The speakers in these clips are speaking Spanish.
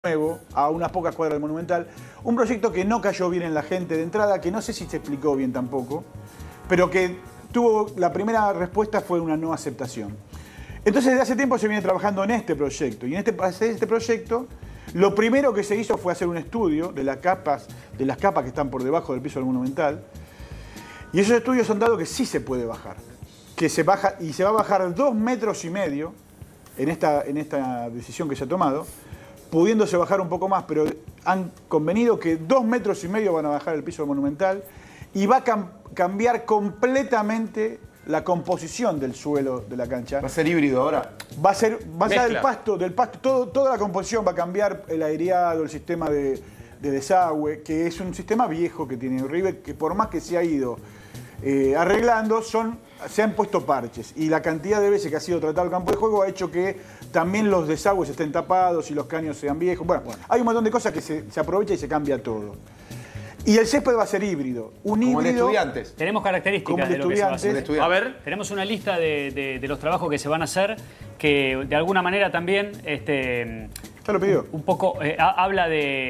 nuevo a unas pocas cuadras del Monumental. Un proyecto que no cayó bien en la gente de entrada, que no sé si se explicó bien tampoco, pero que tuvo, la primera respuesta fue una no aceptación. Entonces, desde hace tiempo se viene trabajando en este proyecto. Y en este proyecto, lo primero que se hizo fue hacer un estudio de las capas que están por debajo del piso del Monumental. Y esos estudios han dado que sí se puede bajar. Que se baja, y se va a bajar 2,5 metros en esta decisión que se ha tomado, pudiéndose bajar un poco más, pero han convenido que 2,5 metros van a bajar el piso del Monumental y va a cambiar completamente la composición del suelo de la cancha. ¿Va a ser híbrido ahora? Va a ser del pasto, toda la composición va a cambiar, el aireado, el sistema de desagüe, que es un sistema viejo que tiene River, que por más que se ha ido arreglando, se han puesto parches. Y la cantidad de veces que ha sido tratado el campo de juego ha hecho que también los desagües estén tapados y los caños sean viejos. Bueno, hay un montón de cosas que se aprovecha y se cambia todo. Y el césped va a ser híbrido. Como híbrido, el Estudiantes. Tenemos características de lo que se va a hacer. A ver, tenemos una lista de los trabajos que se van a hacer que de alguna manera también ya lo pidió. un poco habla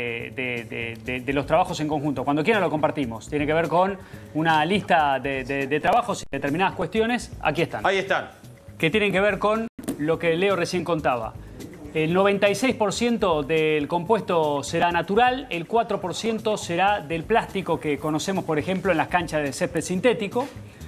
de los trabajos en conjunto. Cuando quieran lo compartimos. Tiene que ver con una lista de trabajos y determinadas cuestiones. Aquí están. Ahí están. Que tienen que ver con lo que Leo recién contaba. El 96% del compuesto será natural, el 4% será del plástico que conocemos, por ejemplo, en las canchas de césped sintético.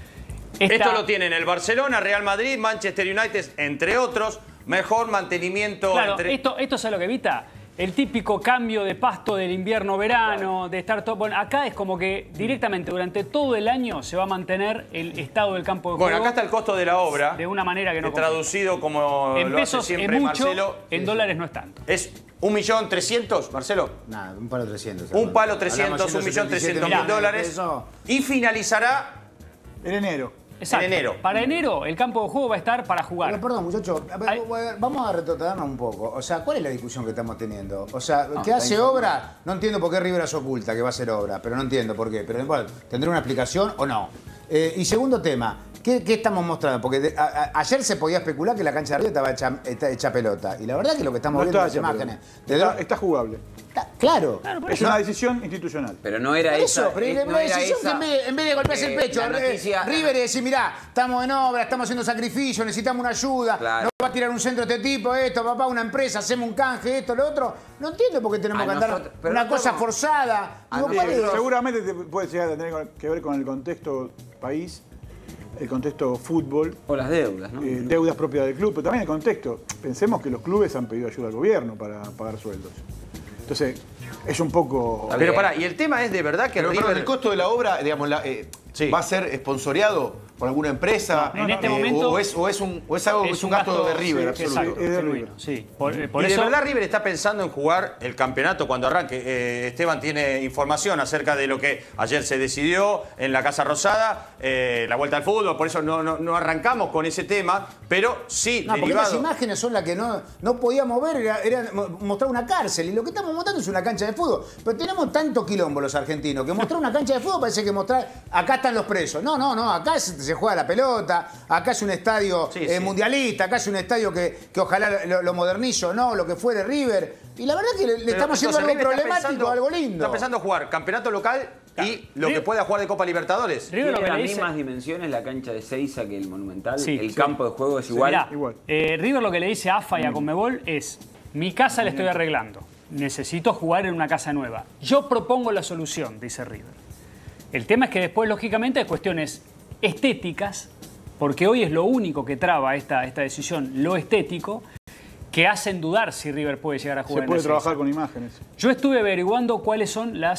Esto lo tienen el Barcelona, Real Madrid, Manchester United, entre otros. Mejor mantenimiento. Claro, esto es lo que evita. El típico cambio de pasto del invierno-verano, de estar todo... Bueno, acá es como que directamente durante todo el año se va a mantener el estado del campo de juego. Bueno, acá está el costo de la obra. De una manera que no... Traducido como en lo pesos hace siempre es mucho, Marcelo. en dólares no es tanto. Es 1.300.000, Marcelo. Nada, un palo 300. Un palo 300, 1.300.000 dólares. Y finalizará en enero. Exacto. En enero. Para enero el campo de juego va a estar para jugar. Pero perdón, muchachos, vamos a retrotraernos un poco. O sea, ¿cuál es la discusión que estamos teniendo? O sea, ¿qué hace obra? No entiendo por qué River se oculta que va a hacer obra, pero no entiendo por qué. Pero igual, ¿tendrá una explicación o no? Y segundo tema, ¿qué estamos mostrando? Porque ayer se podía especular que la cancha de River estaba hecha pelota. Y la verdad que lo que estamos viendo en las imágenes... Está jugable. Claro. Es una decisión institucional. Pero no era esa. Pero no era decisión que en vez de golpearse el pecho, River y decir, mirá, estamos en obra, estamos haciendo sacrificio, necesitamos una ayuda, claro. No va a tirar un centro de este tipo, esto, papá, una empresa, hacemos un canje, esto, lo otro. No entiendo por qué tenemos que andar una cosa forzada. Seguramente puede llegar a tener que ver con el contexto país, el contexto fútbol. O las deudas, ¿no? Deudas propias del club, pero también el contexto. Pensemos que los clubes han pedido ayuda al gobierno para pagar sueldos. Entonces, es un poco... Pero pará, y el tema es de verdad que River... el costo de la obra, digamos, ¿va a ser esponsoreado por alguna empresa? No, en este momento... ¿O es algo que es un gasto de River, absoluto? Exacto, es de River. Sí. Por y eso... de verdad River está pensando en jugar el campeonato cuando arranque. Esteban tiene información acerca de lo que ayer se decidió en la Casa Rosada, la vuelta al fútbol, por eso no arrancamos con ese tema, pero sí, no, porque las imágenes son las que no podíamos ver, era mostrar una cárcel, y lo que estamos mostrando es una cancha de fútbol. Pero tenemos tanto quilombo los argentinos, que mostrar una cancha de fútbol parece que mostrar, acá están los presos. No, acá se juega la pelota, acá es un estadio mundialista, acá es un estadio que ojalá lo modernizo, no, lo que fuere River. Y la verdad es que le estamos haciendo algo problemático, algo lindo. Está pensando jugar campeonato local y lo que pueda jugar de Copa Libertadores. River tiene las mismas dimensiones la cancha de Seiza que el Monumental. El campo de juego es igual. Mirá, River lo que le dice a AFA y a Conmebol es: mi casa la estoy arreglando, necesito jugar en una casa nueva. Yo propongo la solución, dice River. El tema es que después, lógicamente, hay cuestiones estéticas, porque hoy es lo único que traba esta decisión, lo estético, que hacen dudar si River puede llegar a jugar. Se puede trabajar con imágenes. Yo estuve averiguando cuál es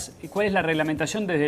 la reglamentación desde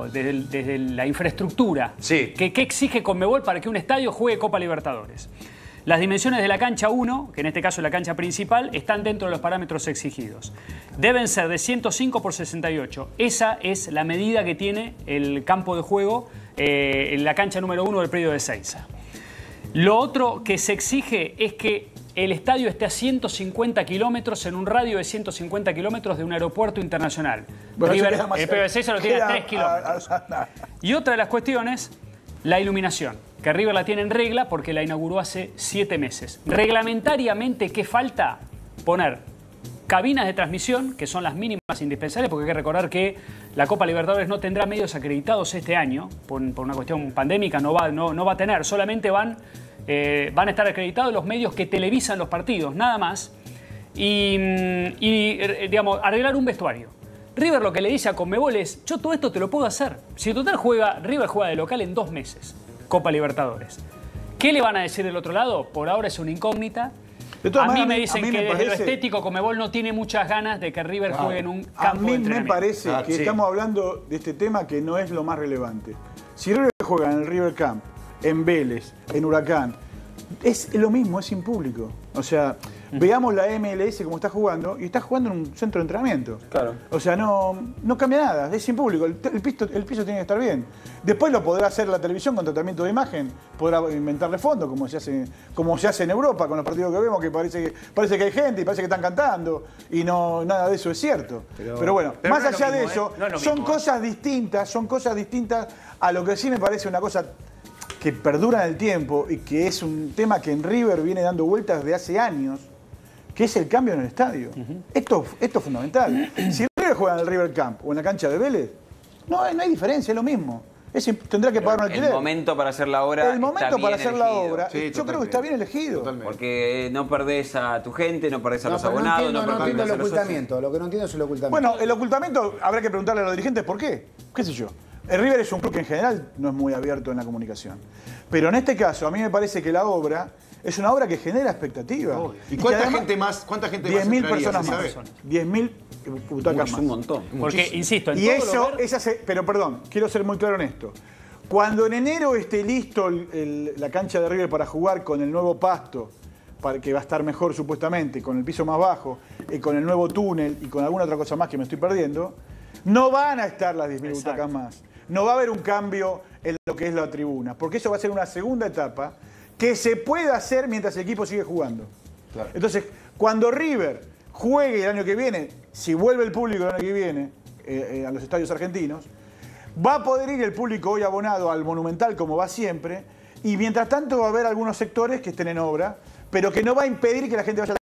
la infraestructura. Sí. ¿Qué exige Conmebol para que un estadio juegue Copa Libertadores? Las dimensiones de la cancha 1, que en este caso es la cancha principal, están dentro de los parámetros exigidos. Deben ser de 105 por 68. Esa es la medida que tiene el campo de juego en la cancha número 1 del predio de Seiza. Lo otro que se exige es que el estadio esté a 150 kilómetros, en un radio de 150 kilómetros de un aeropuerto internacional. Bueno, River, el predio de Seiza lo tiene a 3 kilómetros. Y otra de las cuestiones, la iluminación, que River la tiene en regla porque la inauguró hace 7 meses. Reglamentariamente, ¿qué falta? Poner cabinas de transmisión, que son las mínimas indispensables, porque hay que recordar que la Copa Libertadores no tendrá medios acreditados este año, por una cuestión pandémica no va a tener, solamente van a estar acreditados los medios que televisan los partidos, nada más, y digamos, arreglar un vestuario. River lo que le dice a Conmebol es, yo todo esto te lo puedo hacer. Si total River juega de local en 2 meses, Copa Libertadores. ¿Qué le van a decir del otro lado? Por ahora es una incógnita. A mí me dicen que desde lo estético Conmebol no tiene muchas ganas de que River juegue en un campo de entrenamiento. A mí me parece que estamos hablando de este tema que no es lo más relevante. Si River juega en el River Camp, en Vélez, en Huracán, es lo mismo, es sin público. O sea, veamos la MLS como está jugando y está jugando en un centro de entrenamiento. Claro. O sea, no cambia nada, es sin público. El piso tiene que estar bien. Después lo podrá hacer la televisión con tratamiento de imagen, podrá inventarle fondo, como se hace en Europa con los partidos que vemos, que parece que hay gente y parece que están cantando. Y nada de eso es cierto. Pero bueno, más allá de eso, son cosas distintas a lo que sí me parece una cosa que perdura en el tiempo y que es un tema que en River viene dando vueltas de hace años, que es el cambio en el estadio. Esto es fundamental. Si River juega en el River Camp o en la cancha de Vélez, no hay diferencia, es lo mismo. Tendrá que pagar un alquiler. El momento para hacer la obra. El momento para hacer la obra, yo creo que está bien elegido. Totalmente. Porque no perdés a tu gente, no perdés a los abonados. No entiendo el ocultamiento. Lo que no entiendo es el ocultamiento. Bueno, el ocultamiento habrá que preguntarle a los dirigentes por qué. ¿Qué sé yo? El River es un club que en general no es muy abierto en la comunicación. Pero en este caso, a mí me parece que la obra es una obra que genera expectativa. ¿Y cuánta gente más? 10.000 personas más. 10.000 butacas más. Es un montón. Porque, insisto, y eso, pero perdón, quiero ser muy claro en esto. Cuando en enero esté listo la cancha de River para jugar con el nuevo pasto, que va a estar mejor supuestamente, con el piso más bajo, con el nuevo túnel y con alguna otra cosa más que me estoy perdiendo, no van a estar las 10.000 butacas más. No va a haber un cambio en lo que es la tribuna, porque eso va a ser una segunda etapa que se puede hacer mientras el equipo sigue jugando. Claro. Entonces, cuando River juegue el año que viene, si vuelve el público el año que viene a los estadios argentinos, va a poder ir el público hoy abonado al Monumental como va siempre, y mientras tanto va a haber algunos sectores que estén en obra, pero que no va a impedir que la gente vaya a